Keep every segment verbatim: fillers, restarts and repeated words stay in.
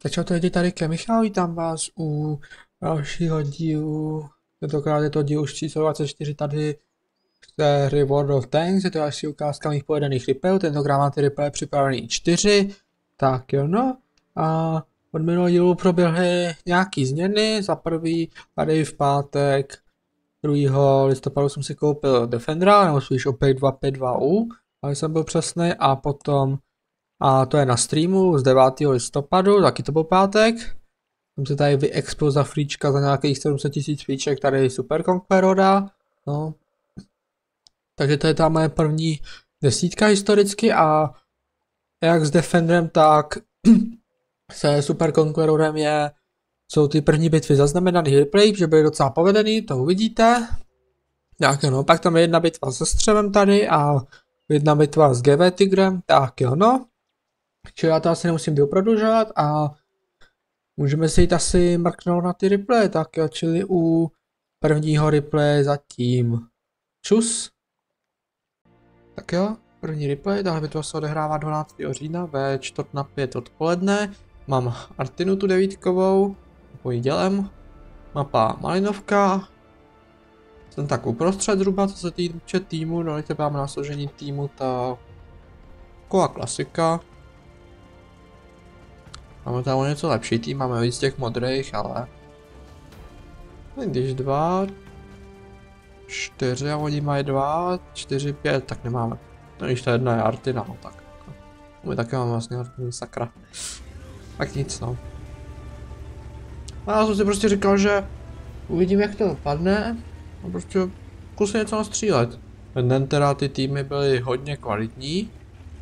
Začal to jde tady ke Michal, vítám vás u dalšího dílu, tentokrát je to díl už číslo dvacet čtyři tady z hry World of Tanks, je to další ukázka mých povedených replayů, tentokrát mám ty replay připravený čtyři, tak jo no, a od minulého dílu proběhly nějaký změny, za prvý tady v pátek druhého listopadu jsem si koupil Defendera, nebo spíš opět dva pět dva U, ale jsem byl přesný, a potom a to je na streamu z devátého listopadu, taky to byl pátek. Jsem se tady vyexpil za fríčka za nějakých sedm set tisíc fríček, tady Super Conquerora. No. Takže to je ta moje první desítka historicky a jak s Defenderem, tak se Super Conquerorem je, jsou ty první bitvy zaznamenaný replay, že byly docela povedený, to uvidíte. Tak jo no, pak tam je jedna bitva se střevem tady a jedna bitva s G V Tigrem, tak jo no. Čili já to asi nemusím doprodlužovat a můžeme si jít asi mrknout na ty replay, tak jo, čili u prvního replay zatím čus. Tak jo, první replay, tahle bitva se odehrává dvanáctého října ve čtvrt na pět odpoledne. Mám Artinu tu devítkovou, pojídělem, mapa Malinovka. Jsem tak uprostřed zhruba, co se týče týmu, no teď máme na složení týmu, ta taková klasika. Máme tam něco lepší tým, máme víc těch modrých, ale když dva, čtyři a oni mají dva, čtyři, pět, tak nemáme. No když ta jedna je Artina, no tak. My taky máme vlastně Artinu, sakra. Tak nic no. A já jsem si prostě říkal, že uvidím, jak to dopadne a prostě zkusím něco nastřílet. Ten den teda ty týmy byly hodně kvalitní.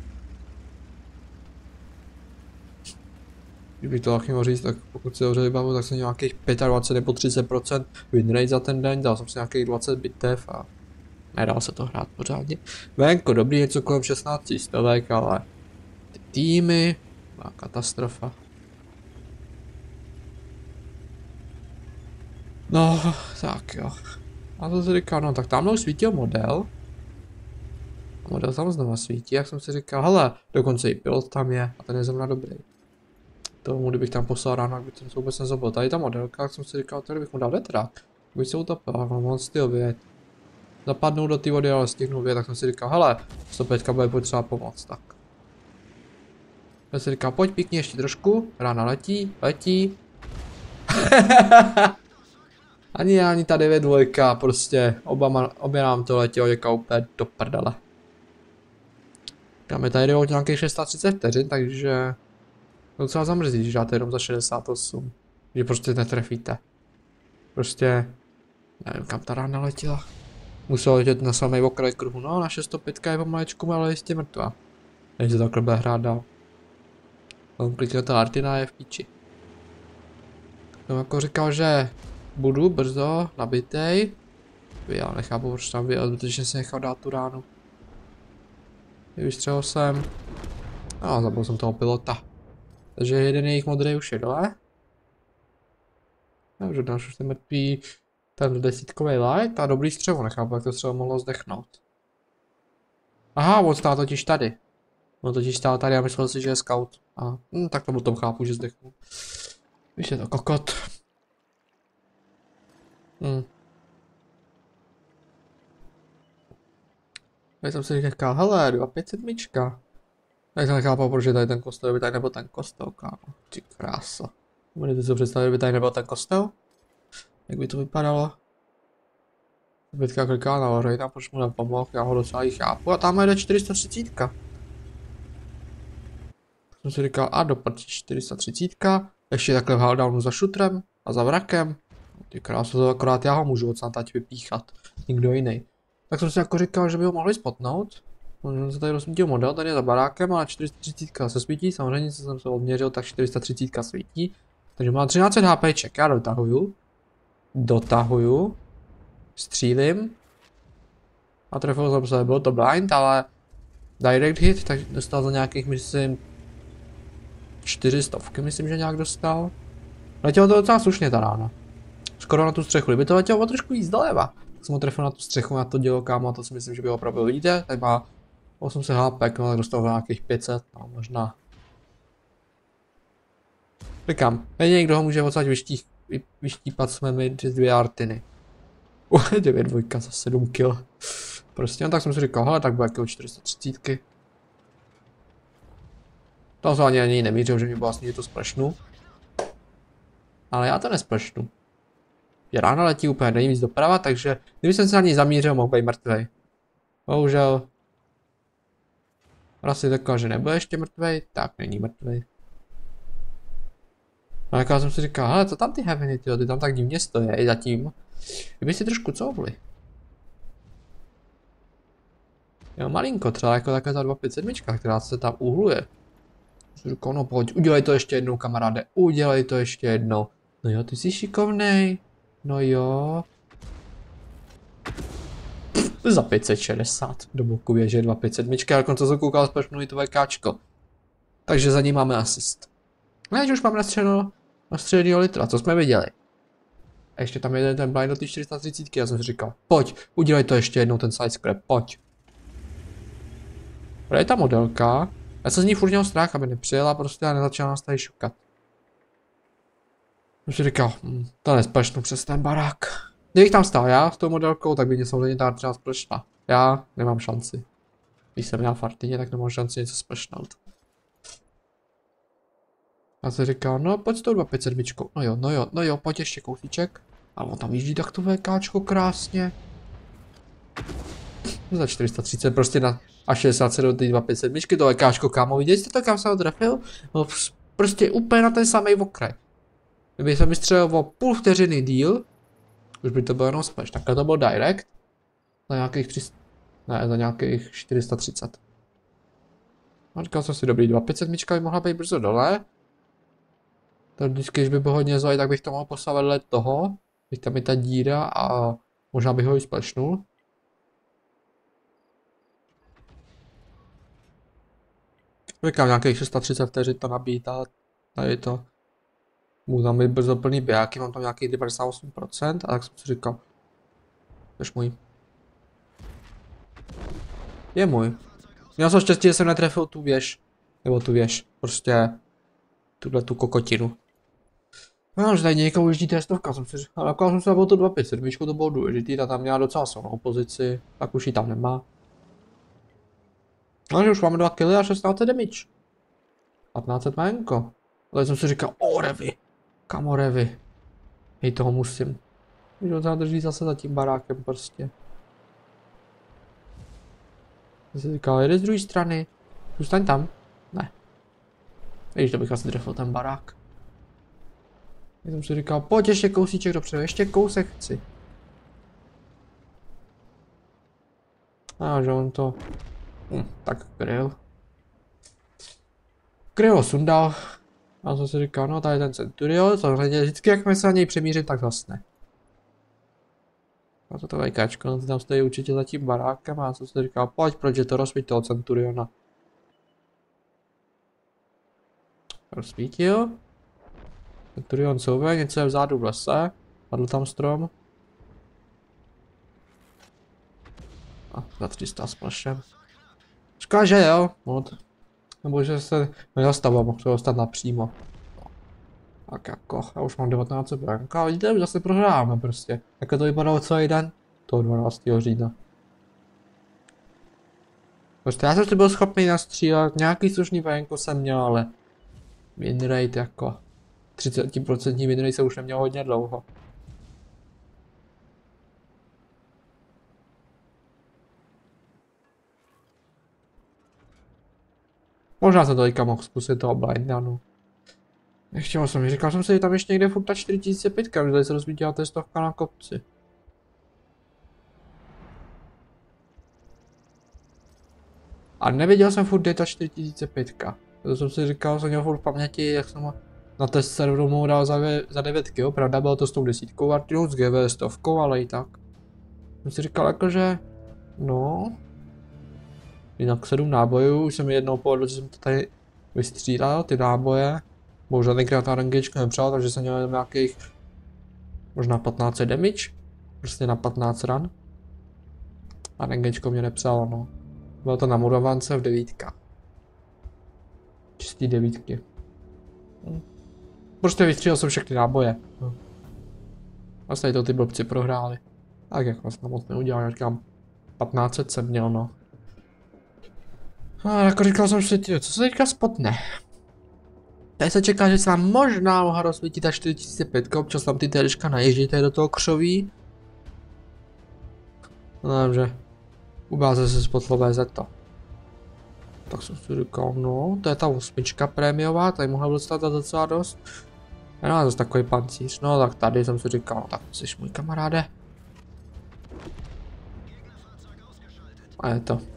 Kdybych to taky mohl říct, tak pokud si dobře vybavu, tak jsem nějakých dvacet pět nebo třicet procent win rate za ten den, dal jsem si nějakých dvacet bitev a nedal se to hrát pořádně. Venko dobrý, něco kolem šestnáct stovek, ale ty týmy, byla katastrofa. No, tak jo. A to si říkal, no tak tamhle už svítil model. A model tam znova svítí, jak jsem si říkal, hele, dokonce i pilot tam je a ten je zrovna dobrý. Tomu, kdybych tam poslal ráno, jak by ten se vůbec nezabil. Tady ta modelka, jak jsem si říkal, tady bych mu dal vetrak. Kdybych se utopil, mám moc styl vědět. Zapadnou do té vody, ale stihnu vědět, tak jsem si říkal, hele, sto pět bude potřeba pomoct, tak. Já si říkal, pojď pěkně ještě trošku, rána letí, letí. Ani ani ta devět dvojka, prostě oba, obě nám to letělo něká úplně do prdele. Máme tady o nějakých tři sta třicet vteřin, takže docela zamrzí, že dáte jenom za šedesát osm. Že prostě netrefíte. Prostě, nevím kam ta rána letěla. Musela letět na samý okraj kruhu, no naše sto pět je pomalečku, ale jistě mrtvá. Než se takhle bude hrát dál. Komplikně ta Artina je v píči. Jsem jako říkal, že budu brzo nabitej. Já nechápu, proč tam byl, protože se nechal dát tu ránu. Vystřelil jsem. No, zabil jsem toho pilota. Takže jeden jejich modrý už je dole. Takže další už je mrtvý ten desítkový light a dobrý střevo, nechápu, jak to střevo mohlo zdechnout. Aha, on stál totiž tady. On totiž stál tady a myslel si, že je scout. A hm, tak to potom chápu, že zdechnul. Víš, je to kokot. Hm. Já jsem si říkal, hele, dva pět sedm. Tak jsem nechápal, proč je tady ten kostel, kdyby tady nebyl ten kostel, kámo. Ty kráso. Můžete si představit, kdyby tady nebyl ten kostel? Jak by to vypadalo? Bytka kliká na Lorejna, proč mu nepomohl, já ho docela i chápu. A tam jde čtyři sta třicet. Tak jsem si říkal, a doprč čtyři sta třicet. Ještě takhle v haldownu za šutrem a za vrakem. Ty kráso, to akorát já ho můžu odsud teď vypíchat. Nikdo jiný. Tak jsem si jako říkal, že by ho mohli spotnout. Možná se tady rozsvítil model, tady je za barákem, ale čtyři sta třicet se svítí, samozřejmě co jsem se odměřil, tak čtyři sta třicet svítí. Takže má třináct set HPček, já dotahuju. Dotahuju. Střílím. A trefil jsem se, byl to blind, ale direct hit, tak dostal za nějakých, myslím, čtyři stovky, myslím, že nějak dostal. Letělo to docela slušně ta rána. Skoro na tu střechu, kdyby to letělo o trošku víc doleva. Tak jsem ho trefil na tu střechu, na to dělo, kámo, a to si myslím, že by ho opravdu vidíte, tak má osm set HP, no tak dostal nějakých pět set, no možná. Říkám, není někdo ho může odsaď vyští, vy, vyštípat jsme my přes dvě artiny. Uh, devět dvojka za sedm kil. Prostě, no tak jsem si říkal, hele, tak bude jako čtyři sta třicet. To jsem ani ani nemířil, že mi vlastně že to splešnu. Ale já to nesplešnu. Je ráno letí úplně nejvíc doprava, takže kdyby jsem se na ní zamířil, mohl být mrtvej. Bohužel. Asi taková, že nebude ještě mrtvej, tak není mrtvej. A jako jsem si říkal, hele, co tam ty heaveny, tyjo, ty tam tak divně stojí i zatím. Kdyby si trošku couvli. Jo, malinko, třeba jako takhle ta dva pět sedm, která se tam uhluje. Jsem říkal, no pojď, udělej to ještě jednou, kamaráde, udělej to ještě jednou. No jo, ty jsi šikovnej. No jo. Pff, za pět set šedesát. Do boku běže dva pět sedm, a dokonce jsem koukal spešnou i to VKčko. Takže za ní máme asist. No už mám nastřeleno na středního litra, co jsme viděli. A ještě tam jeden ten blind do té čtyři sta třicet, já jsem si říkal, pojď, udělej to ještě jednou ten sidescrap, pojď. Tady je ta modelka, já jsem z ní furt měl strach, aby nepřijela prostě a nezačala nás tady šukat. Jsem si říkal, hm, to nesplešnu přes ten barák. Kdybych tam stál já s tou modelkou, tak by mě samozřejmě ta třeba splešla. Já nemám šanci. Když jsem měl fartině, tak nemám šanci něco splešnout. Já jsem říkal, no pojď s tou dva pět sedm, no jo, no jo, no jo, pojď ještě kousíček. A on tam jíždí tak to VKčko krásně. Za čtyři sta třicet prostě na a šedesát sedm do dva pět sedm, to VKčko, kámo, viděli jste to, kam se ho trefil? No, prostě úplně na ten samý okraj. Kdyby jsem vystřelil o půl vteřiny díl, už by to bylo jenom splash, takhle to bylo direct. Za nějakých tři sta, ne, za nějakých čtyři sta třicet. A říkal jsem si, dobrý, dva pět sedm by mohla být brzo dole. To vždycky, když by bylo hodně zlej, tak bych to mohl postavit vedle toho. Bych tam je ta díra a možná bych ho i splashnul. Říkám, nějakých šest sta třicet vteřin to nabít a tady to. Můžu tam být brzo plný bijáky, mám tam nějakých devadesát osm procent a tak jsem si říkal. Tož můj. Je můj. Měl jsem štěstí, že jsem netrefil tu věž. Nebo tu věž. Prostě tuhle tu kokotinu. No, že tady někoho ujíždí testovka, jsem si říkal, jako jsem se byl to dva pět sedm, to bylo důležitý, ta tam měla docela silnou pozici, tak už ji tam nemá. No, že už máme dva killy a šestnáct damage. patnáct set majenko. Ale jsem si říkal, o revy, kamo revy. Hej, toho musím. Když ho drží zase za tím barákem prostě. Jsem si říkal, jede z druhé strany. Zůstaň tam. Ne. Víš, to bych asi trefil ten barák. Já jsem si říkal, pojď ještě kousíček dopředu, ještě kousek chci. A že on to... Hm, tak grill. Grill ho sundal. A jsem si říkal, no tady ten Centurion, samozřejmě vždycky jak se na něj přemířím, tak zasne. A to to vejkačko, no, tam stojí určitě za tím barákem a já jsem si říkal, pojď, proč je to rozsvít toho Centuriona. Rozsvítil. Centurion souve, něco je vzadu v lese, padl tam strom. A za tři sta s plashem. Říká, že jo, mod. Nebo že se nezastavil, mohl se dostat napřímo. Tak jako, já už mám devatenáct branka, vidíte, už zase prohráváme prostě. Jak to vypadalo celý den? Toho dvanáctého října. Prostě já jsem si byl schopný nastřílet, nějaký slušný vajenko jsem měl, ale winrate jako třicet procent winrate se už neměl hodně dlouho. Možná jsem to teďka mohl zkusit toho blindanu. Nechtěl jsem, říkal jsem si, že tam ještě někde furt ta čtyři tisíce pět, že tady se rozvíděla testovka na kopci. A nevěděl jsem furt, kde je ta čtyři tisíce pět. To jsem si říkal, jsem měl furt v paměti, jak jsem na test serveru mu dal za, za devět kil, pravda bylo to s tou desítkou Artinu, s G V stovkou, ale i tak. Jsem si říkal jakože, no, jinak sedm nábojů, už jsem mi jednou povedl, že jsem to tady vystřílel, ty náboje. Bohužel tenkrát na rangečku nepřál, takže jsem měl nějakých možná patnáct set damage, prostě na patnáct run. A rangečko mě nepřálo, no. Bylo to na murovance v devítka. Čistý devítky. Hm. Prostě vystřílel jsem všechny náboje. No. Vlastně to ty blbci prohráli. Tak jak vlastně moc neudělal, já říkám patnáct set jsem měl, no. A jako říkal jsem si, co se teďka spotne? Tady se čeká, že se vám možná mohla rozsvítit ta čtyři tisíce pět, občas tam ty télička naježdějí do toho křoví. No dobře. U báze se spotlo V Z to. Tak jsem si říkal, no, to je ta osmička prémiová, tady mohla dostat za docela dost. Já nemám zase takový pancíř, no tak tady jsem si říkal, no tak jsi můj kamaráde. A je to.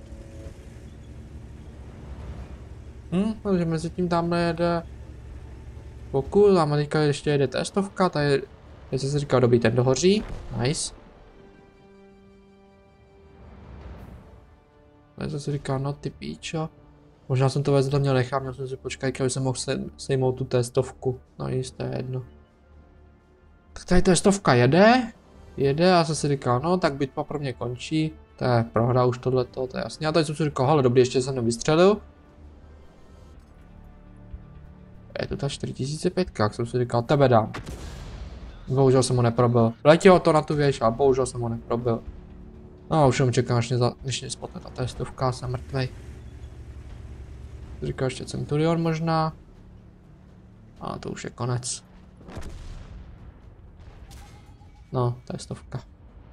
Hm, takže mezi tím tamhle jede pokud, tam teďka ještě jede testovka, tady, tady jsem si říkal, dobrý, ten dohoří, nice. Tady jsem si říkal, no ty píčo. Možná jsem to vezl, měl nechám, měl jsem si počkat, aby jsem mohl sejmout tu testovku, no nic, to je jedno. Tak tady testovka jede, jede a jsem si říkal, no tak bitva pro mě končí, to je prohra už tohleto, to je jasně. A tady jsem si říkal, hele dobrý, ještě jsem nevystřelil. Je to ta čtyři tisíce pět, jak jsem si říkal, tebe dám. Bohužel jsem ho neprobil. Letělo to na tu věž a bohužel jsem ho neprobil. No už jenom čekám, než mě spotne ta testovka, jsem mrtvej. Říkal ještě Centurion možná. A to už je konec. No, testovka.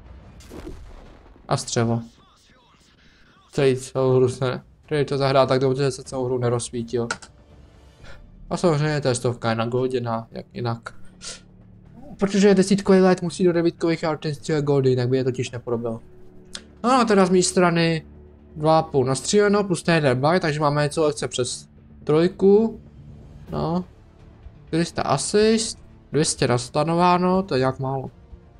A střevo. Celý celou hru se... Když to zahrál tak dobře, že se celou hru nerozsvítil. A samozřejmě testovka je nagoděná, jak jinak. Protože desítkový let musí do devítkových a ten střílet goldy, jinak by je totiž neporobil. No a teda z mé strany dva a půl nastříleno plus ten jeden baj, takže máme něco lehce přes trojku. No. čtyři sta asist, dvě stě nastanováno, to je jak málo.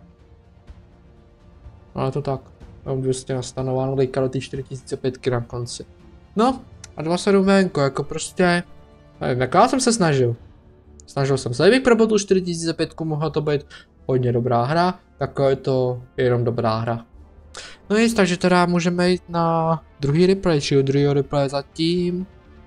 Ale to tak. Mám dvě stě nastanováno, teďka do ty čtyři tisíce pět na konci. No a dva sedm venko, jako prostě... Nevím, jak já jsem se snažil. Snažil jsem se, kdybych probil tu čtyři tisíce pět, mohla to být hodně dobrá hra, tak je to jenom dobrá hra. No nic, takže teda můžeme jít na druhý replay, či druhý replay zatím.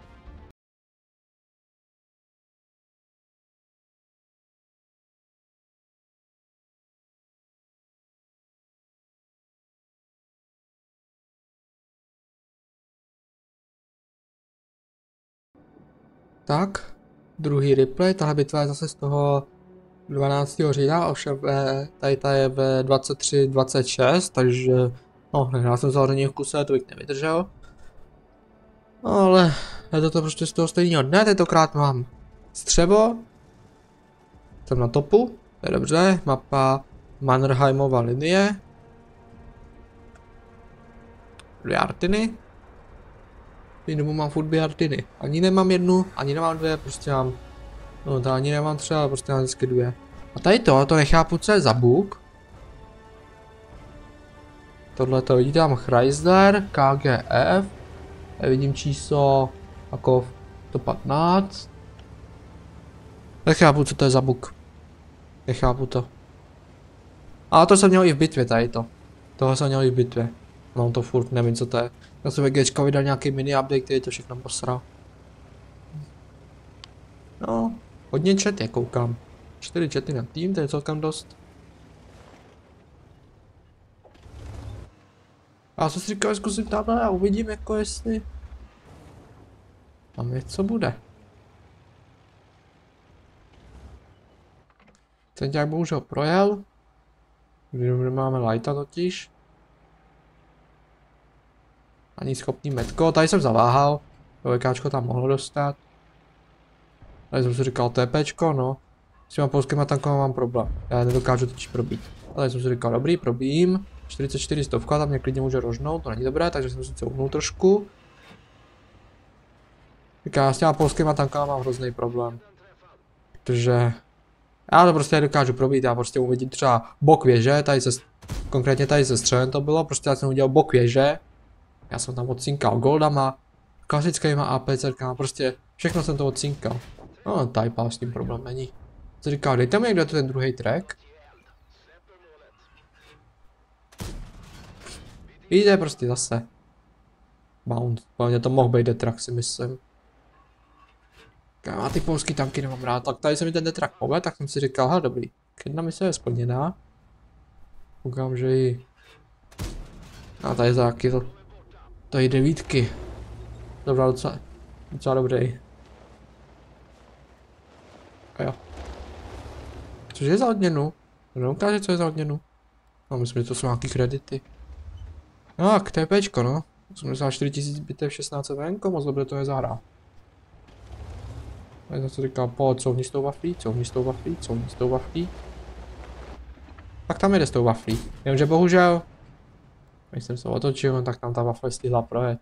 Tak, druhý replay, tahle bitva je zase z toho dvanáctého října, ovšem ve, tady ta je ve dvacet tři dvacet šest, takže no, nehrál jsem samozřejmě v kuse, to bych nevydržel. No, ale je to, to prostě z toho stejného dne, tentokrát mám střevo. Jsem na topu, to je dobře, mapa Mannerheimova linie. Dvě artiny. V dobu mám furt dvě artiny. Ani nemám jednu, ani nemám dvě, prostě mám... No to ani nemám třeba, ale prostě mám vždycky dvě. A tady to, to nechápu, co je za bůh. Tohle to vidíte, tam Chrysler, K G F. Tady vidím číslo jako sto patnáct. Nechápu, co to je za bůh. Nechápu to. Ale to jsem měl i v bitvě, tady to. Toho jsem měl i v bitvě. Mám to furt, nevím, co to je. Já jsem ve Gčka vydal nějaký mini update, který to všechno posral. No, hodně chaty, koukám. Čtyři chaty na tým, to je celkem dost. A co si říkal, zkusím tamhle a uvidím, jako jestli... Tam něco bude. Ten nějak bohužel projel. Když máme lighta totiž. Ani schopný metko, tady jsem zaváhal. VKčko tam mohlo dostat. Tady jsem si říkal TPčko, no. S těma polskýma tankama mám problém. Já nedokážu totiž probít. Tady jsem si říkal, dobrý, probím. čtyřicet čtyři stovka, tam mě klidně může rožnout, to není dobré, takže jsem si couvnul trošku. Říká, s těma polskýma tankama mám hrozný problém. Protože... Já to prostě nedokážu probít, já prostě uvidím třeba bok věže, tady se... Konkrétně tady se střelem to bylo, prostě já jsem udělal bok věže. Já jsem tam odcinkal goldama, klasickýma APCkama, prostě všechno jsem to odcinkal. No, type s tím problém není. Co říkal, dejte mi někdo ten druhý track. Jde prostě zase. Bound, hlavně to mohl být detrack, si myslím. Já ty polský tanky nemám rád, tak tady se mi ten detrak povedl, tak jsem si říkal, ha dobrý, jedna mise je splněná. Koukám, že i... A tady za jaký to... Tady devítky. Dobrá, docela, docela dobrý. A jo. Což je za odměnu? Neukáže, co je za odměnu. No, myslím, že to jsou nějaký kredity. No, k TPčko, no. osmdesát čtyři tisíc bitev, šestnáct venko, moc dobře to je zahrá. A já se říkal, pojď, couvni s tou waflí, couvni s tou waflí, couvni s tou waflí. Pak tam jede s tou waflí. Jenomže bohužel, když jsem se otočil, tak tam ta wafle stihla projet.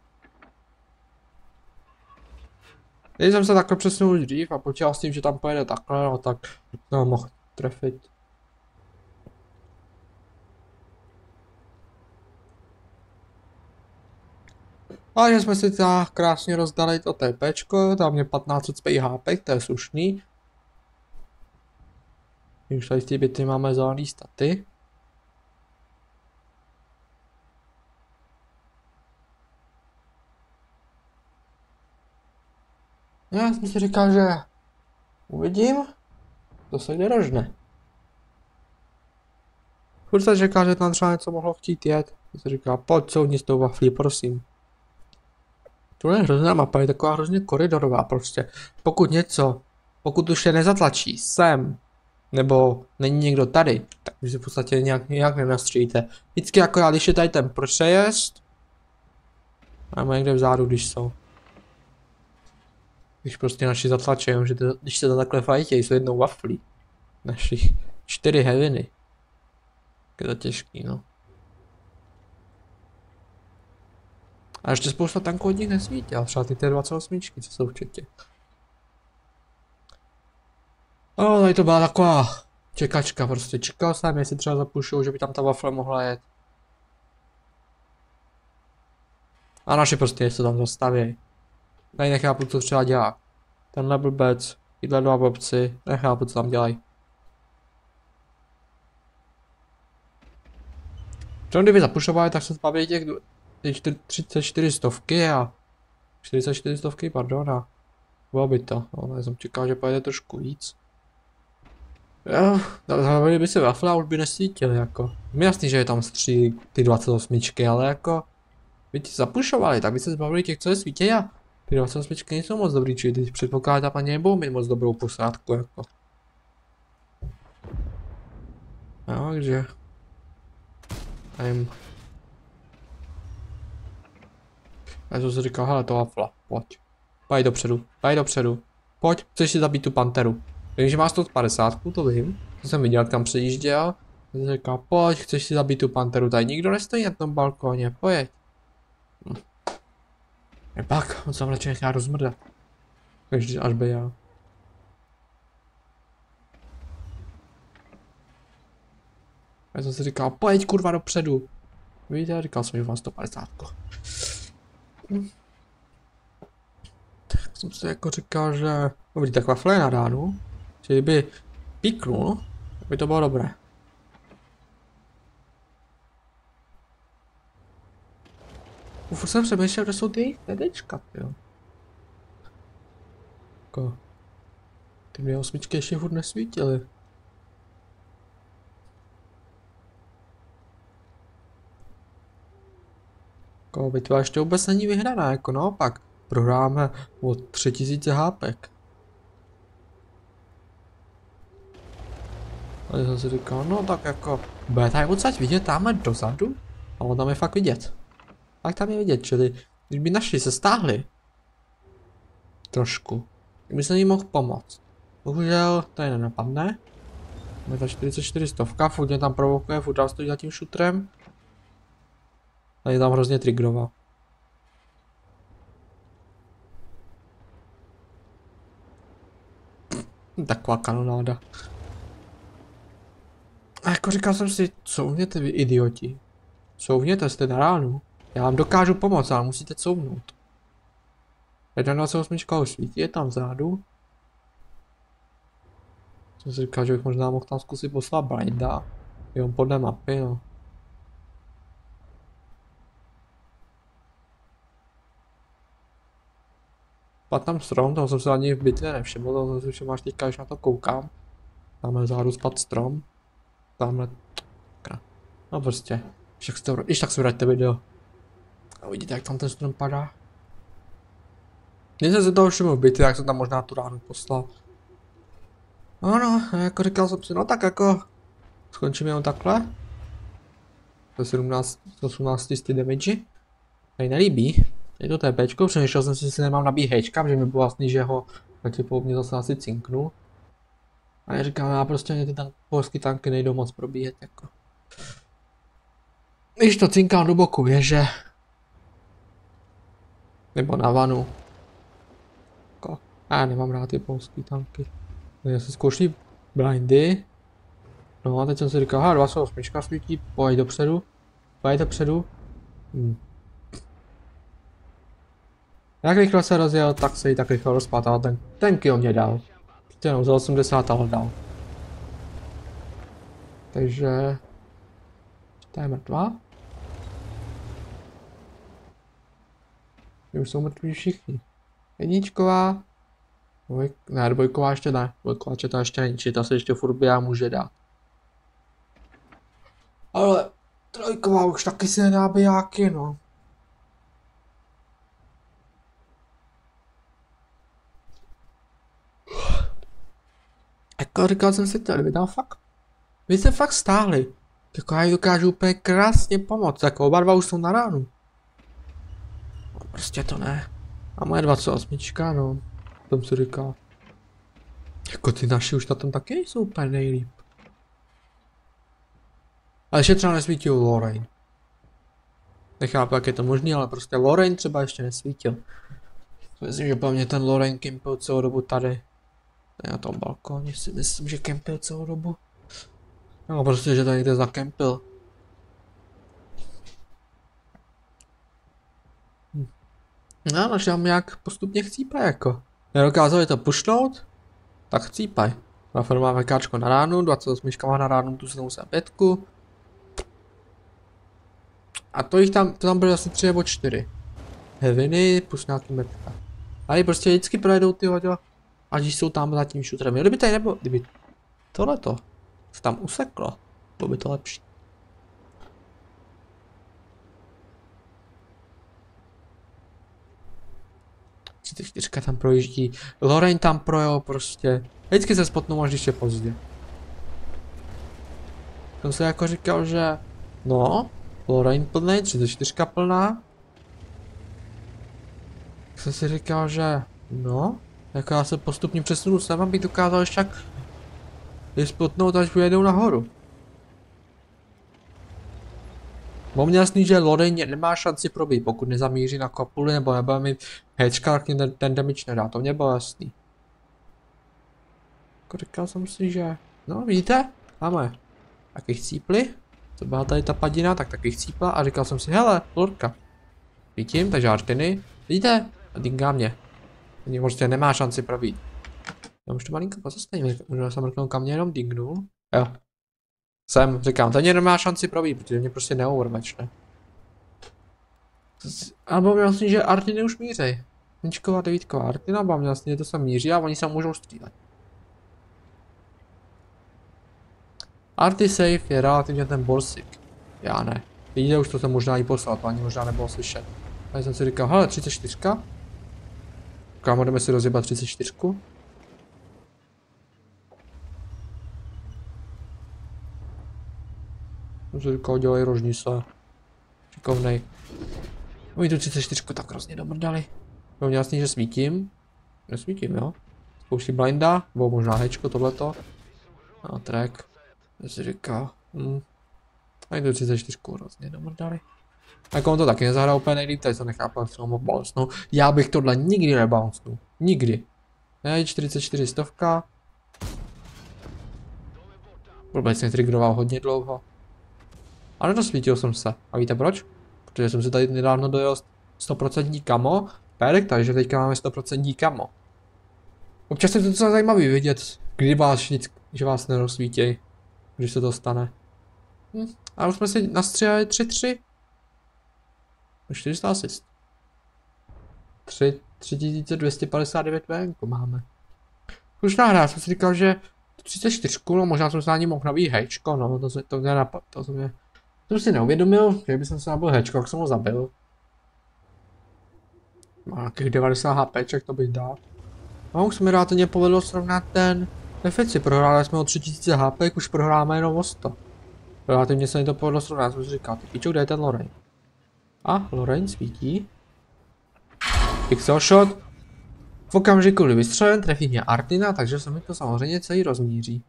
Když jsem se takhle přesunul dřív a počítal s tím, že tam pojede takhle, no tak to mohl trefit. A že jsme si tak krásně rozdali to TPčko, tam mě patnáct ucpej H P, to je slušný. Už tady v té byty máme zelený staty. Já jsem si říkal, že uvidím, to se kde rožne. Furt se říkal, že tam třeba něco mohlo chtít jet. Já jsem říkal, pojď couvni s tou waflí, prosím. Tohle je hrozná mapa, je taková hrozně koridorová prostě. Pokud něco, pokud už je nezatlačí sem, nebo není někdo tady, tak vy si v podstatě nějak, nějak nenastříjíte. Vždycky jako já, když je tady ten přejezd, máme někde vzadu, když jsou. Když prostě naši zatlačí, že to, když se to takhle fajtějí s jednou waflí. Našich čtyři heaviny. Je to těžký, no. A ještě spousta tanků od nich nesvítila, třeba ty T dvacet osm, co jsou v četě. No, tady to byla taková čekačka, prostě čekal jsem, jestli třeba zapušou, že by tam ta wafle mohla jet. A naši prostě se tam zastaví. Tady nechápu, co třeba dělá. Tenhle blbec, tyhle dva blbci, nechápu, co tam dělají. Třeba kdyby zapušovali, tak se zbaví těch třicet čtyři stovky a čtyřicet čtyři stovky, pardon, a bylo by to. No, já jsem čekal, že pojede trošku víc. Jo, zavili by se wafle a už by nesvítili, jako. Mi jasný, že je tam stří ty dvacet osm, ale jako... By ti zapušovali, tak by se zbavili těch, co je svítí a ty dvacet osm nejsou moc dobrý, čili teď předpokládám, ani nebudou mít moc dobrou posádku, jako. No, takže... Nevím. Já jsem si říkal, hele, to wafla, pojď. Pojď dopředu, pojď dopředu. Pojď, chceš si zabít tu panteru. Vím, že má sto padesát, to vím. To jsem viděl, jak tam přejížděl. Já jsem říkal, pojď, chceš si zabít tu panteru. Tady nikdo nestojí na tom balkóně, pojď. Hm. Je pak, on se tam radši nechá rozmrdat. Každý až by já. Já jsem si říkal, pojď kurva dopředu. Víte, říkal jsem, že mám sto padesát. Hm. Tak jsem si jako říkal, že... Dobrý, tak wafle je na ránu. Že kdyby píknul, tak by to bylo dobré. Uf, jsem přemýšlel, kde jsou ty TDčka, jo. Jako... Ty dvě osmičky ještě furt nesvítily. Jako bitva ještě vůbec není vyhraná, jako naopak. Prohráme o tři tisíce hápek. A já jsem si říkal, no tak jako, bude tady odsaď vidět tamhle dozadu? A on tam je fakt vidět. Tak tam je vidět, čili když by naši se stáhli trošku, tak by se jí mohl pomoct. Bohužel tady nenapadne. Máme ta čtyřicet čtyři stovka, furt mě tam provokuje, furt dál stojí za tím šutrem. A je tam hrozně triggerová. Taková kanonáda. A jako říkal jsem si, couvněte vy idioti. Couvněte, jste na ránu. Já vám dokážu pomoct, ale musíte couvnout. dvacet osm už svítí, je tam vzadu. Jsem si říkal, že bych možná mohl tam zkusit poslat blinda. Jo, podle mapy, no. Spadl tam strom, toho jsem se ani v bitvě nevšiml, to jsem si máš teďka, když na to koukám. Tamhle záru spadl strom. Tamhle... No prostě. Však to, když tak si vraťte video. A vidíte, jak tam ten strom padá. Když jsem se toho všiml v bitvě, jak jsem tam možná tu ránu poslal. No no, jako říkal jsem si, no tak jako... Skončíme jenom takhle. To sedmnáct, osmnáct damage. Tady nelíbí. Je to TPčko, přemýšlel jsem si, jestli nemám nabít hečka, protože mi bylo jasný, že ho pravděpodobně zase asi cinknu. A já říkám, já prostě mě ty tam polský tanky nejdou moc probíjet jako. Když to cinkám do boku věže. Nebo na vanu. Jako, já nemám rád ty polský tanky. Já si zkouším blindy. No a teď jsem si říkal, aha, dvacet osm svítí, pojď dopředu. Pojď dopředu. Hm. Jak rychle se rozjel, tak se jí tak rychle rozpátal, ten, ten kill mě dal. Prostě jenom za osmdesát ho dal. Takže... Ta je mrtvá. Už jsou mrtví všichni. Jedničková. Dvoj... Ne, dvojková ještě ne. Dvojková to ještě není, či ta se ještě furt běhá může dát. Ale trojková už taky se nedá bijáky, no. Jako říkal jsem si to, kdyby tam fakt, vy se fakt stáhli. Jako já jí dokážu úplně krásně pomoct, jako oba dva už jsou na ránu. No, prostě to ne. A moje dvacet osm, no, jsem si říkal. Jako ty naši už na tom taky nejsou úplně nejlíp. Ale ještě třeba nesvítil Lorraine. Nechápu, jak je to možný, ale prostě Lorraine třeba ještě nesvítil. Myslím, že po mně ten Lorraine kempil celou dobu tady. Na tom balkóně si myslím, že kempil celou dobu. No prostě, že tady někde zakempil. Hm. No, takže tam nějak postupně chcípaj jako. Nedokázali to pušnout, tak chcípaj. Rafael má VKčko na ránu, dvacet osm má na ránu tu sedmdesát pět. A to jich tam, to tam byly asi tři nebo čtyři. Heaviny plus nějaký mrtka. Ale prostě vždycky projedou ty hodě. A když jsou tam za tím šutrem. Kdyby tady nebylo, kdyby tohleto se tam useklo, bylo by to lepší. třicet čtyři tam projíždí, Lorraine tam projel prostě. Vždycky se spotnou až když je pozdě. Jsem si jako říkal, že no, Lorraine plný, třicet čtyři plná. Tak jsem si říkal, že no, jako já se postupně přesunu sem, abych dokázal ještě jak je spotnout, až vyjedou nahoru. Mám mě jasný, že Lorraine nemá šanci probít, pokud nezamíří na kopuli nebo nebude mít hečka, tak ten, ten damage nedá, to mě bylo jasný. Jako říkal jsem si, že no vidíte, máme taky chcípli, co byla tady ta padina, tak taky chcípla a říkal jsem si, hele, Lorka. Vidím, takže Artiny, vidíte, a dingá mě. Ten prostě nemá šanci probít. Já už to malinko pozastavím, možná jsem mrknul kam mě jenom dingnul. Jo. Jsem, říkám, ten nemá šanci probít, protože mě prostě neovermatchne. A bylo mi jasný, že Artiny už mířej. Ničková, devítková Artina, bylo mi jasný, že to se míří a oni se můžou střílet. Arty safe je relativně ten borsik. Já ne. Vidíte, už to jsem možná i poslal, to ani možná nebylo slyšet. A jsem si říkal, hele, třicet čtyři. Kámo, jdeme si rozjebat třicet čtyři. Jsem si říkal, dělej rožní se. Šikovnej. Oni tu třicet čtyři tak hrozně domrdali. Bylo mě jasný, že svítím. Nesvítím, jo. Spouští blinda, nebo možná hečko, tohleto. A track. Jsem si říkal, hm. Oni tu třicet čtyři hrozně domrdali. Jako on to taky nezahrál úplně nejlíp, tady se nechápal, že ho bouncnou. Já bych tohle nikdy nebouncnul. Nikdy. Ne, čtyřicet čtyři stovka. Vůbec netrigroval hodně dlouho. Ale dosvítil jsem se. A víte proč? Protože jsem si tady nedávno dojel sto procent kamo perk, takže teďka máme sto procent kamo. Občas je to docela zajímavý vidět, kdy vás vždycky, že vás nerozsvítěj, když se to stane. Hm. A už jsme si nastřelili tři tři. čtyři sta asist. tři tři tisíce dvě stě padesát devět venku máme. Slušná hra, já jsem si říkal, že třicet čtyři, no možná jsem se na ní mohl nabít hečko, no to se to nenapad, to jsem, mě, to jsem si neuvědomil, že bych se nabil hečko, jak jsem ho zabil. Má nějakých devadesát HPček, to bych dal. No už se mi relativně povedlo srovnat ten deficit, prohráli jsme o tři tisíce HP, už prohráme jenom o sto. Relativně se mi to povedlo srovnat, jsem si říkal, ty pičo, kde je ten Lorraine? A, Lorraine svítí. Pixel shot. V okamžiku, kdy vystřelím, trefí mě Artina, takže se mi to samozřejmě celý rozmíří.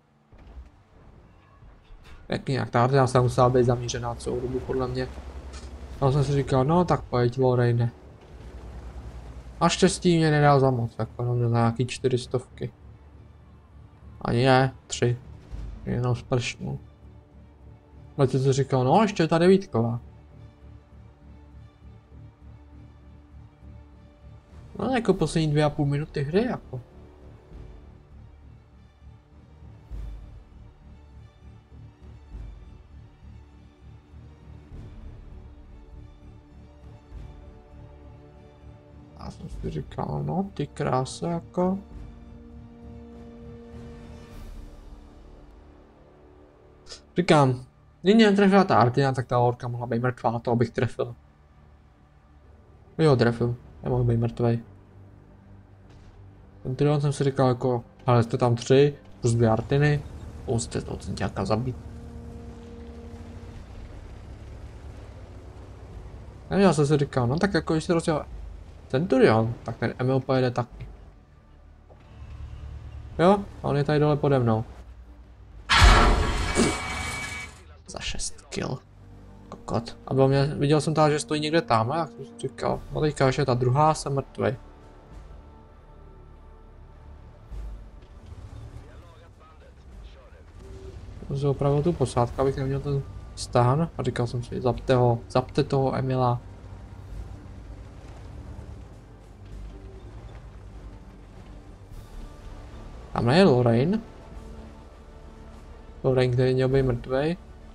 Pěkně, jak ta Artina se musela být zamířená celou dobu, podle mě. A jsem si říkal, no tak pojď Lorraine. Naštěstí mě nedal za moc, jako no, na nějaký čtyři stovky. Ani ne, tři. Jenom spršnul. Ale ty si říkal, no ještě je ta devítková. No jako poslední dvě a půl minuty hry jako. Já jsem si říkal, no ty krása jako. Říkám, když mě netrefila ta Artina, tak ta horka mohla být mrtvá, to abych trefil. Jo, trefil, nemohl být mrtvej. Ten Tyrion jsem si říkal jako, ale jste tam tři, plus dvě Artiny, musíte toho centiáka zabít. A já jsem si říkal, no tak jako když se rozdělá Centurion, tak ten Emil pojede taky. Jo, a on je tady dole pode mnou. Za šest kill. Kokot. A byl mě, viděl jsem tady, že stojí někde tam, jak jsem si říkal. No teďka ještě ta druhá, jsem mrtvej. Jsem opravil tu posádku, abych neměl ten stán a říkal jsem si, zapte ho, zapte toho Emila. Tamhle je Lorraine. Lorraine, který měl být mrtvej.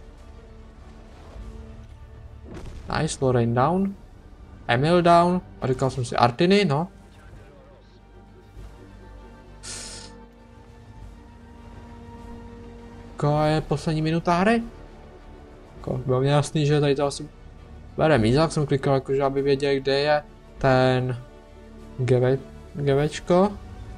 Nice, Lorraine down. Emil down. A říkal jsem si Artiny, no. Jako je poslední minuta hry. Jako bylo mě jasný, že tady to asi bere míza, jak jsem klikal, jakože aby věděl, kde je ten geve, gevečko.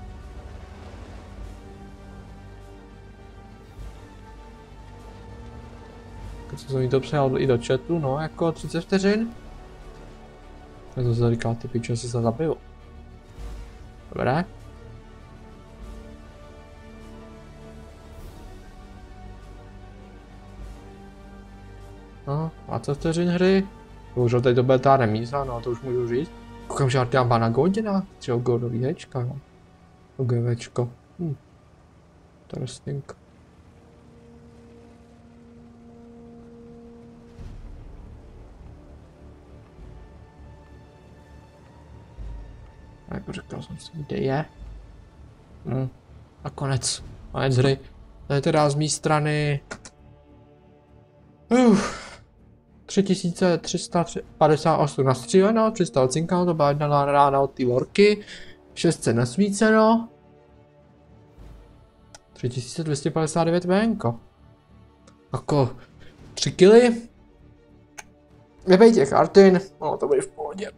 Co jsem jí to přijal i do chatu, no jako třicet vteřin. Já jsem se říkal, ty pičo, si se zabiju. Dobré. No, dvacet vteřin hry. Bohužel teď to bude ta remíza, no to už můžu říct. Koukám, že Artyám má na godina, třeba godový hečka, no. To GVčko. Hm. Interesting. Jako říkal jsem si, kde je. Hm. A konec. Konec hry. To je teda z mé strany. Uf. tři tisíce tři sta padesát osm nastříleno, tři sta ocinkáno, to byla jedna rána od té worky, šest set nasvíceno, tři tisíce dvě stě padesát devět venko. Jako tři kily. Nebej těch Artin, no to bude v pohodě.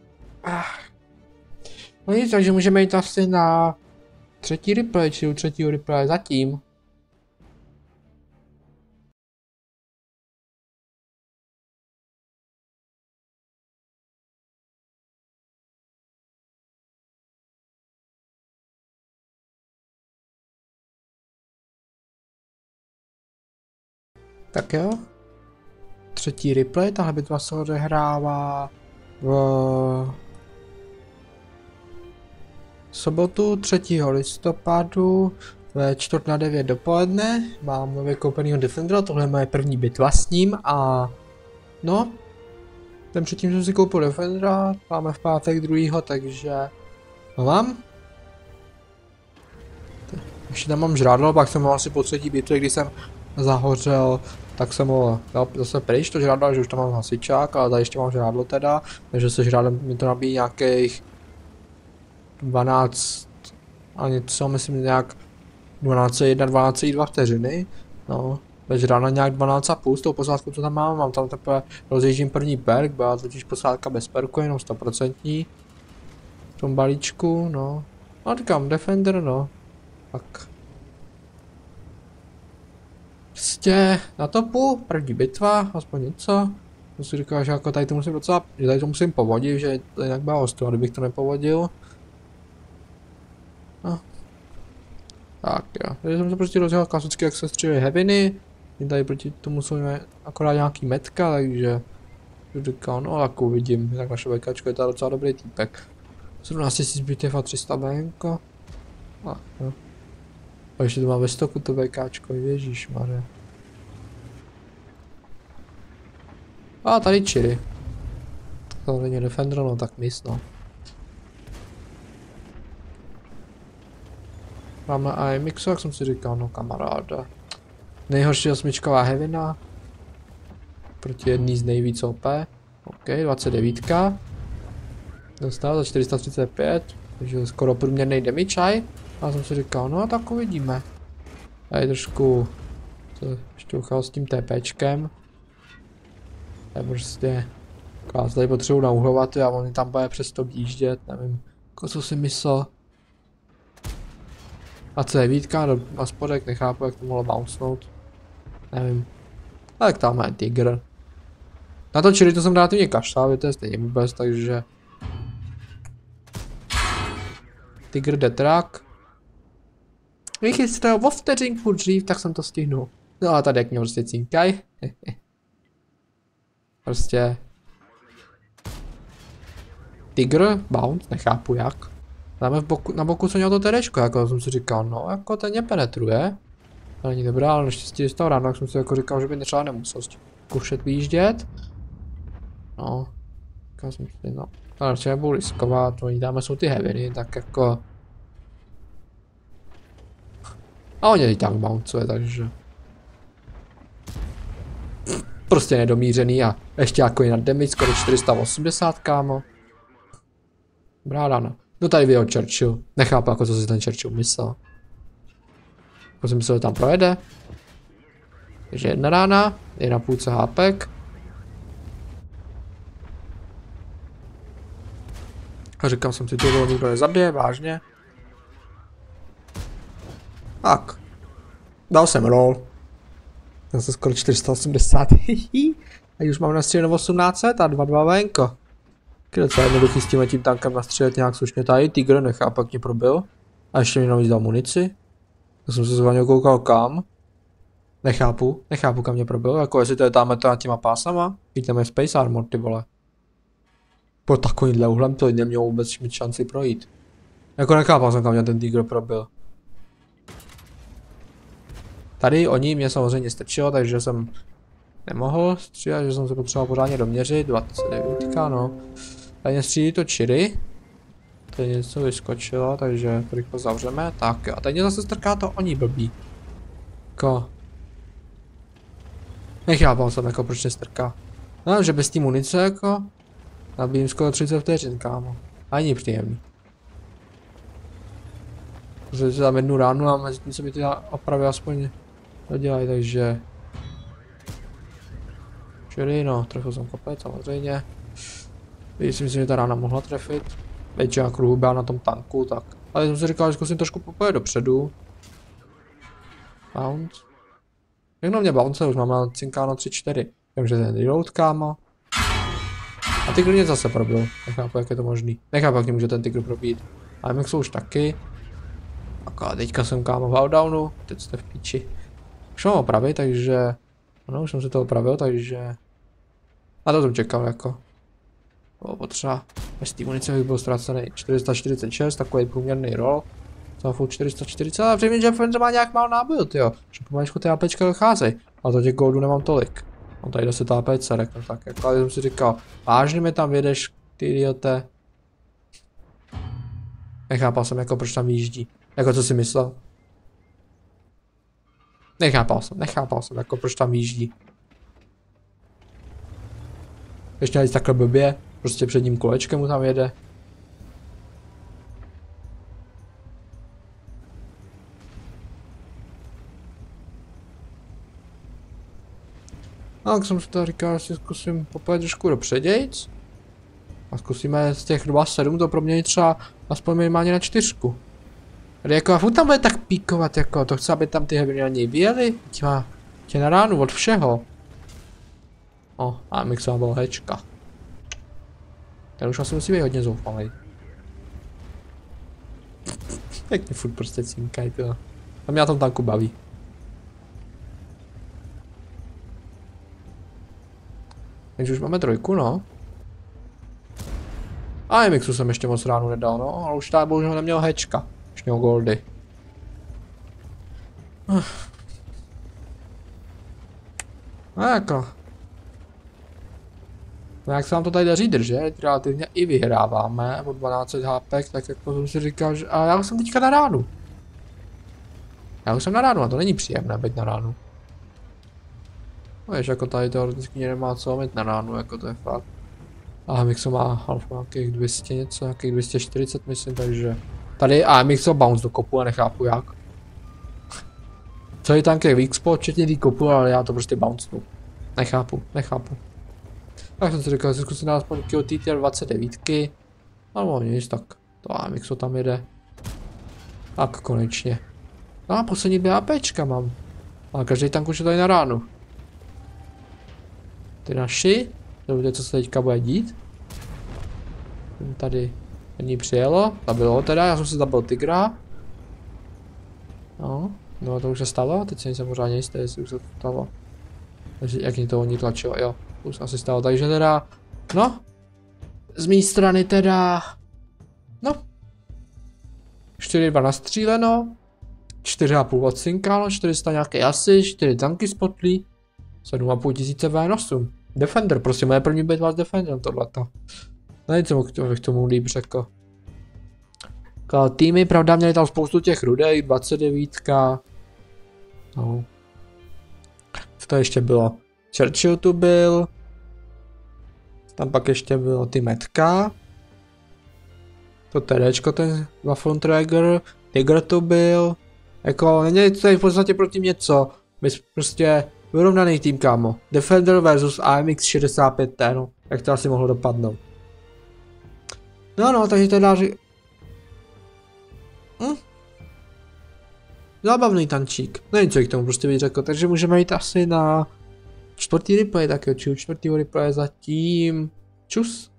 No nic, takže můžeme jít asi na třetí replay, či u třetího replay zatím. Tak jo. Třetí replay, tahle bitva se odehrává v sobotu třetího listopadu ve čtvrt na devět dopoledne. Mám nově koupenýho Defendera, tohle je moje první bitva s ním a no, ten předtím jsem si koupil Defendera, máme v pátek druhýho, takže no mám. Ještě tam mám žrádlo, pak jsem ho asi po třetí bitvě, když jsem zahořel, tak jsem ho dal zase pryč to žrádlo, že už tam mám hasičák, ale tady ještě mám žrádlo teda, takže se žrádlem mi to nabíjí nějakých dvanáct a něco, myslím nějak dvanáct jedna, dvanáct dva vteřiny. No, bez rána nějak dvanáct a půl s tou posádkou, co tam mám, mám tam teprve rozjíždím první perk, byla totiž posádka bez perku, jenom sto procent v tom balíčku, no. No říkám, Defender, no. Tak. Prostě na topu, první bitva, aspoň něco. To si říkal, že jako tady to musím docela, že tady to musím povodit, že to jinak byla ostuda, kdybych to nepovodil. No. Tak jo, tady jsem se prostě rozjel klasicky, jak se střílí heaviny. Tady proti tomu jsou akorát nějaký metka, takže říkal, no tak uvidím, tak naše VKčko je to docela dobrý týpek. sedmnáct tisíc bitev a tři sta benko. A jo. A ještě to má ve stoku to VKčko, ježišmarja. A tady Chiri. To není Defender, no tak mis, no. Máme i mixu, jak jsem si říkal, no kamaráda. Nejhorší osmičková heavina. Proti jedný z nejvíc O P. OK, dvacet devět. Dostal za čtyři sta třicet pět. Takže skoro průměrný damage. A jsem si říkal, no tak uvidíme. Tady trošku se šťouchal s tím TPčkem. Je prostě já tady potřebuji nauhlovat a on tam bude přesto výjíždět, nevím, jako co si myslel. A C vítka na spodek, nechápu, jak to mohlo bouncenout. Nevím. Tak tam je Tigr. Na to Chiri to jsem relativně kašlal, to je stejně vůbec, takže... Tigr Detrak. Vychystal o vteřinku dřív, tak jsem to stihnul. No a tady jak mě prostě cinkaj. Prostě... Tigr, bounce, nechápu jak. Dáme v boku, na boku co měl to terečko, jako jsem si říkal, no jako ten mě penetruje. To není dobré, ale naštěstí z toho ráno, tak jsem si jako říkal, že by třeba nemusel zkoušet výjíždět. No, říkal jsem si, no, ale určitě nebudu riskovat, oni dáme jsou ty heaviny, tak jako... A oni i tak bouncuje, takže... Prostě nedomířený a ještě jako jinak damage, skoro čtyři sta osmdesát, kámo. Dobrá rána. No tady vyjel Churchill. Nechápu, jako co si ten Churchill myslel. Jako jsem myslel, že tam projede. Takže jedna rána, je na půlce hápek. A říkám jsem si, že to nikdo nezabije, vážně. Tak. Dal jsem roll. Zase skoro čtyři sta osmdesát. A už mám nastříleno osmnáct set a dva dva venko. Je docela jednoduchý s tím tím tankem nastřílet nějak slušně tady, Tigr nechápu, jak mě probil. A ještě mi navíc dal munici. To jsem se zvaně koukal kam. Nechápu, nechápu kam mě probil, jako jestli to je tam to těma pásama. Víte, tam je Space Armor, ty vole. Po takovýmhle uhlem to nemělo vůbec mít šanci projít. Jako nechápal jsem kam mě ten Tigr probil. Tady oni mě samozřejmě strčilo, takže jsem nemohl střílet, že jsem se potřeboval pořádně doměřit, dvacet devět, no. Tady mě střílí to Chiri. Tady něco vyskočilo, takže to rychle zavřeme. Tak jo, a tady mě zase strká to oni blbý. Jako... Nechápal jsem jako proč nestrká. No, že bez té munice jako... Nabijím skoro třicet vteřin, kámo. Ani příjemný. Protože si dám jednu ránu a mezi tím se mi ty opravy aspoň dodělají, takže... Čili no, trefil jsem kopec, samozřejmě. Když si myslím, že ta rána mohla trefit. Většina kruhu byla na tom tanku, tak. Ale jsem si říkal, že zkusím trošku popojet dopředu. Bounce. Jak na mě bounce, už mám na cinkáno tři čtyři. Vím, že ten reload, kámo. A Tigr mě zase probil. Nechápu, jak je to možný. Nechápu, jak může ten Tigr probít. A M X už taky. A teďka jsem, kámo, v outdownu. Teď jste v píči. Už mám opravit, takže... Ano, už jsem si to opravil, takže... A to jsem čekal, jako... Bylo potřeba. Bez té munice bych byl ztracený. čtyři sta čtyřicet šest, takový průměrný roll. Za full čtyři sta čtyřicet, ale přijím, že Fenzer má nějak málo nábojů, tyjo. Že pomaličku ty APčka docházejí. A to těch goldů nemám tolik. No tady deset A P C, no tak jako, ale jsem si říkal, vážně mi tam vědeš, ty idiote. Nechápal jsem, jako proč tam jíždí. Jako co si myslel? Nechápal jsem, nechápal jsem, jako proč tam jíždí. Ještě najít takhle blbě, prostě před ním kolečkem mu tam jede. A jak jsem si to říkal, si zkusím popojet trošku dopředějc. A zkusíme z těch dva sedm to proměnit třeba aspoň minimálně na čtyřku. Tady jako a furt tam bude tak píkovat jako, to chce, aby tam ty hevny na něj vyjeli. Tě, tě na ránu od všeho. O, a mixová byla hečka. Ten už asi musí být hodně zoufalý. Jak mě furt prostě cinkají, to. A mě na tom tanku baví. Takže už máme trojku, no. A M X U jsem ještě moc ránu nedal, no, ale už tady bohužel neměl hečka. Už měl goldy. No jako. No jak se nám to tady daří držet, relativně i vyhráváme o dvanáct set H P, tak jako jsem si říkal, že... A já už jsem teďka na ránu. Já už jsem na ránu a to není příjemné být na ránu. No jež jako tady teoreticky nemá co mít na ránu, jako to je fakt. A Mixo má half nějakých dvě stě něco, nějakých dvě stě čtyřicet myslím, takže... Tady a Mixo bounce do kopu a nechápu jak. Celý tank je weak spot, včetně tý kopu, ale já to prostě bouncenu. Nechápu, nechápu. Tak jsem si říkal, že zkusím aspoň Q T T R dvacet devět, ale nic, tak to A M X tam jede. Tak konečně. No a poslední dvě APčka mám. Ale každý tank už je tady na ránu. Ty naši, nevíte, co se teďka bude dít. Tady ní přijelo, zabilo ho teda, já jsem si zabil tygra. No, no to už se stalo, teď se nejsem pořádně jistý, jestli už se to stalo. Takže jak mě to oni tlačilo, jo. Už asi stalo, takže teda, no, z mé strany teda, no, čtyři dva nastříleno, čtyři a půl odcinkáno, čtyři sta nějaké asi, čtyři tanky spotlí, sedm a půl tisíce V N osm. Defender, prostě moje první bitva s Defenderem tohleto. No nic bych tomu líp řekl. Týmy, pravda, měli tam spoustu těch rudej, dvacet devět. No. Co to ještě bylo? Churchill tu byl. Tam pak ještě bylo ty metka. To TDčko, ten Waffentrager. Tiger tu byl. Jako, není to v podstatě proti něco. My prostě vyrovnaný tým, kámo. Defender versus A M X šedesát pět T, no. Jak to asi mohlo dopadnout. No no, takže teda ři... Hm? Zábavný tančík. Nevím, co k tomu prostě bych řekl, takže můžeme jít asi na čtvrtý replay, tak jo, či u čtvrtýho replay zatím. Čus.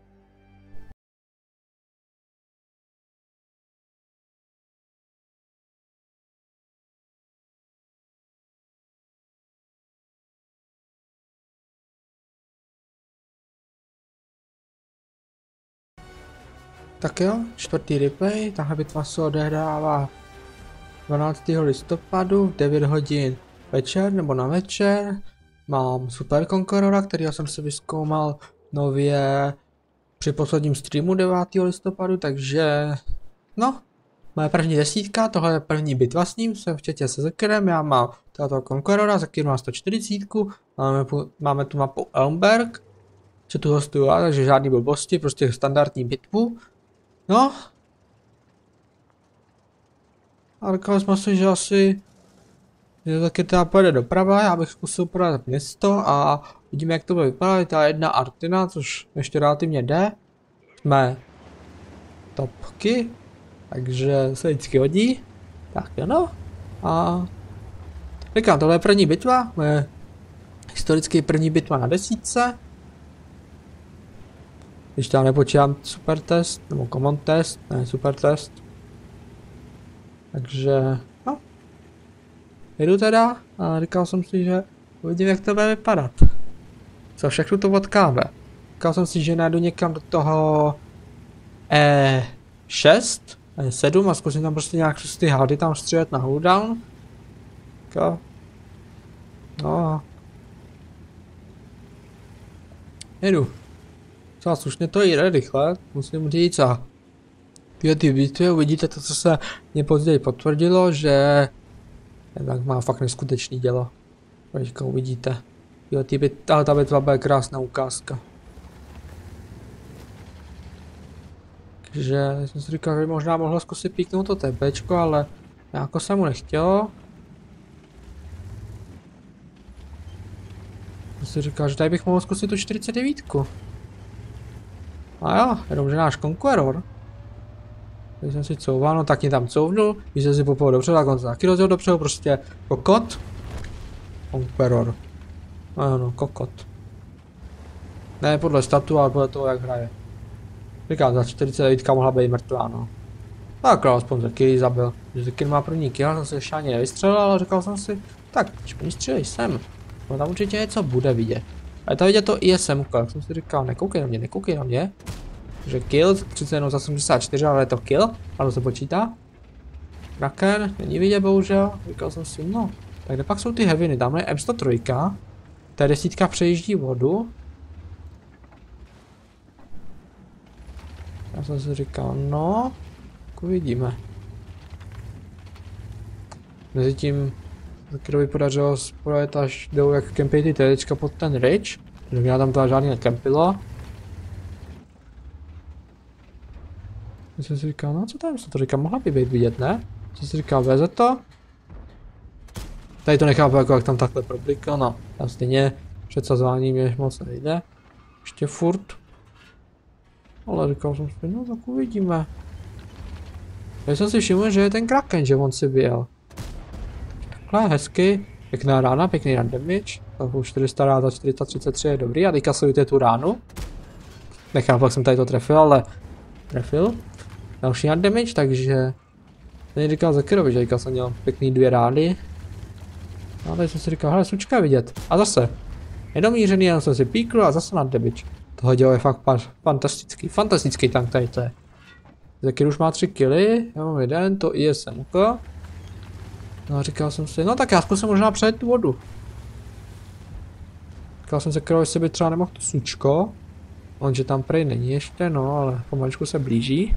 Tak jo, čtvrtý replay, tahle bitva se odehrává dvanáctého listopadu v devět hodin večer nebo na večer. Mám Super Conquerora, kterýho jsem si vyzkoumal nově při posledním streamu devátého listopadu, takže no, moje první desítka, tohle je první bitva s ním, jsem včetně se Zekerem, já mám tohoto Conquerora, Zeker má sto čtyřicet, máme, máme tu mapu Elmberg, co tu hostuju já, takže žádný blbosti, prostě standardní bitvu. No. A říkali jsme si, že asi že taky teda pojede doprava, já bych zkusil prodat město a vidíme, jak to bude vypadat. Je ta jedna Artina, což ještě relativně jde. Jsme topky, takže se vždycky hodí. Tak jo no. A říkám, tohle je první bitva, moje historicky první bitva na desítce. Když tam nepočítám super test, nebo common test, ne super test. Takže, no. Jedu teda a říkal jsem si, že uvidím, jak to bude vypadat. Co všechno to potkáme. Říkal jsem si, že najdu někam do toho E šest, E sedm a zkusím tam prostě nějak ty hady tam střílet na cooldown. Tak. No. Jedu. Co slušně to jde rychle, musím říct a tyhle ty bitvy uvidíte to, co se mě později potvrdilo, že tak má fakt neskutečný dělo. Teďka uvidíte. Jo, ty bit, ale ta bitva bude krásná ukázka. Takže jsem si říkal, že možná mohlo zkusit píknout to TPčko, ale jako se mu nechtělo. jsem si říkal, že tady bych mohl zkusit tu čtyřicet devět. A jo, jenomže náš Conqueror. Když jsem si couval, no tak mě tam couvnul, když jsem si popol dopředu, tak on se taky rozjel dopředu, prostě kokot. Conqueror. No no, kokot. Ne podle statu, ale podle toho, jak hraje. Říkám, za čtyřicet devět mohla být mrtvá, no. Tak, ale aspoň Zeky zabil. Zeky má první kill, jsem se ještě ani nevystřelil, ale říkal jsem si, tak, když střelej sem. No tam určitě něco bude vidět. Ale to vidět to I S M, jak jsem si říkal, nekoukej na mě, nekoukej na mě. Že kill, třicet jenom za sedmdesát čtyři, ale je to kill, ale se počítá. Kraken, není vidět bohužel, říkal jsem si, no. Tak kde pak jsou ty heaviny, tamhle je M sto tři, T deset přejíždí vodu. Já jsem si říkal, no, uvidíme. Mezitím Zakirovi podařilo spojet až jdou jak kempí ty tečka pod ten ridge, takže mě tam to žádný nekempilo. Já jsem si říkal, no co tam se to říká, mohla by být vidět, ne? Co si říkal, veze to? Tady to nechápu, jako jak tam takhle problikl, no. Tam stejně předsazování mě moc nejde. Ještě furt. Ale říkal jsem si, no tak uvidíme. Já jsem si všiml, že je ten Kraken, že on si byl. Takhle hezky, pěkná rána, pěkný run damage. Tak už čtyři sta rád za čtyři sta třicet tři je dobrý a teďka sledujte tu ránu. Nechápu, jak jsem tady to trefil, ale trefil. Další run damage, takže ten říkal Zakirovi, že jsem měl pěkný dvě rány. A tady jsem si říkal, hele, sučka je vidět. A zase, nedomířený, jenom jsem si píkl a zase run damage. Tohle dělo je fakt fantastický, fantastický tank tady to je. Zakir už má tři killy, já mám jeden, to I S M. No a říkal jsem si, no tak já zkusím možná přejet tu vodu. Říkal jsem Zakirovi, jestli by třeba nemohl to sučko. On, že tam prej není ještě, no, ale pomaličku se blíží.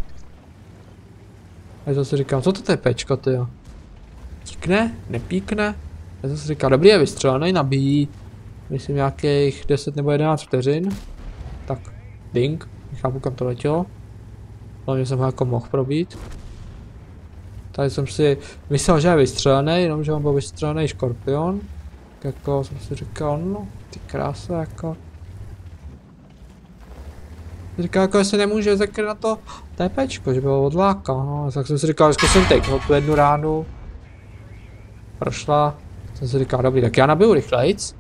A jsem si říkal, co to je pečko, tyjo? Píkne? Nepíkne? Já jsem si říkal, dobrý je vystřelený, nabíjí, myslím nějakých deset nebo jedenáct vteřin. Tak, ding, nechápu kam to letělo. Hlavně jsem ho jako mohl probít. Tady jsem si myslel, že je vystřelený, jenomže on byl vystřelený škorpion. Jako jsem si říkal, no, ty krása, jako. Říkal, jako jestli nemůže zakryt na to TPčko, že bylo odláka, no, tak jsem si říkal, že zkusím takenout tu jednu ránu. Prošla, jsem si říkal, dobrý, tak já nabiju rychlejc.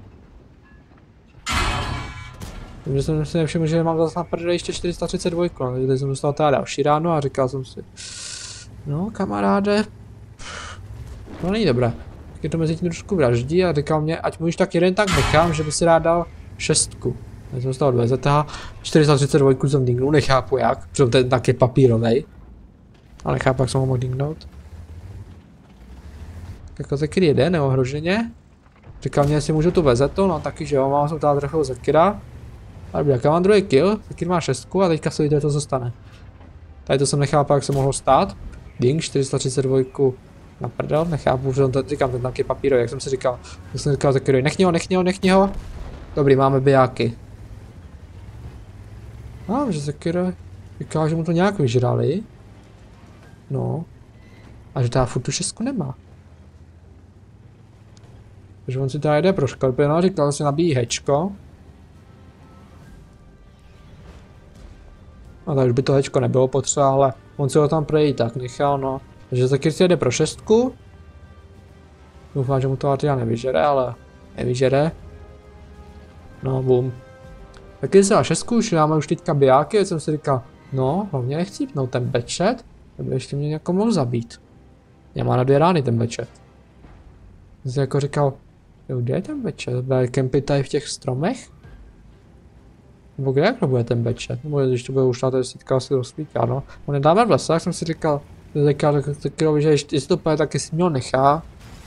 Takže jsem si nevšiml, že mám zase na prdeli ještě čtyři sta třicet dva, no, takže teď jsem dostal teda další ráno a říkal jsem si, no kamaráde, no není dobré. Je to mezi tím trošku vraždí a říkal mě, ať mu už tak jeden tak nechám, že by si rád dal šestku. Já jsem z toho dvě Z H, čtyři sta třicet dva jsem dingnul, nechápu jak, protože ten tak je papírovej. Ale nechápu, jak jsem ho mohl dingnout. Jako Zakir jede neohroženě. Říkal mě, jestli můžu tu vezet to, no taky že jo, mám se tady trefil Zakira. Ale jak já mám druhý kill, Zakir má šestku a teďka se vidíte, co zůstane. Tady to jsem nechápal, jak se mohlo stát. Ding, čtyři sta třicet dva na prdel, nechápu, že on to říkám, ten taky papírový, jak jsem si říkal. Jak jsem říkal Zakirovi, nechni ho, nechni ho, nechni ho. Dobrý, máme bijáky. A že Zakir říkal, že mu to nějak vyžrali. No. A že ta furt tu šestku nemá. Takže on si tady jde pro škorpiona, říkal, že si nabíjí hečko. A tak už by to hečko nebylo potřeba, ale on si ho tam prej tak nechal, no. Takže Zakir si jede pro šestku. Doufám, že mu to Artia nevyžere, ale nevyžere. No, bum. Zakir si dal šestku, už máme už teďka bijáky, a jsem si říkal, no, hlavně nechcípnout ten bečet, aby ještě mě jako mohl zabít. Já má na dvě rány ten bečet. Jsem si jako říkal, jo, kde je ten bečet? Bude kempit tady v těch stromech? Nebo kde jako bude ten bečet? Nebo když to bude už na to desítka asi rozsvíká, no. On nedáme v lese, jak jsem si říkal, říkal Zakirovi, že ještě, jestli to půjde, tak jestli mě ho nechá.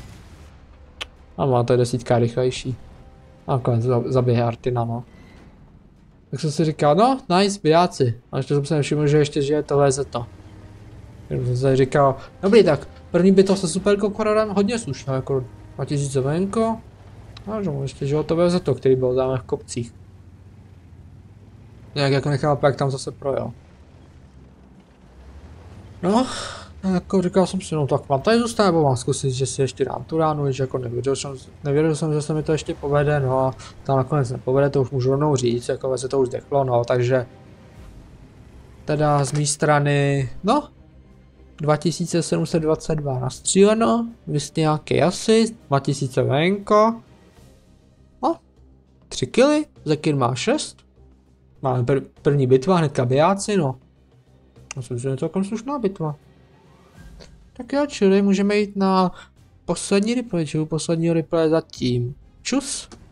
A má to je desítka rychlejší. A nakonec zabije Artina, no. Tak jsem si říkal, no, nice, bijáci. A ještě jsem si nevšiml, že ještě žije to V Z to. Takže jsem si říkal, dobrý, tak první by to se super Conquerorem hodně slušno, jako dva tisíce venko. A že mu ještě žilo to V Z to, který byl dáme v kopcích. Nějak jako nechápu, jak tam zase projel. No, Jako říkal jsem si, no tak mám tady zůstat, nebo mám zkusit, že si ještě dám tu ránu, že jako nevěděl jsem, nevěděl jsem, že se mi to ještě povede, no a tam nakonec nepovede, to už můžu rovnou říct, jako se to už zdechlo, no, takže teda z mé strany, no, dva tisíce sedm set dvacet dva nastříleno, vys nějaký asist, dva tisíce venko, no, tři kily, Zekir má šest, máme pr první bitva, hnedka bijáci, no, myslím, že je to celkem slušná bitva. Tak jo, čili můžeme jít na poslední replay, čili posledního replay zatím. Čus!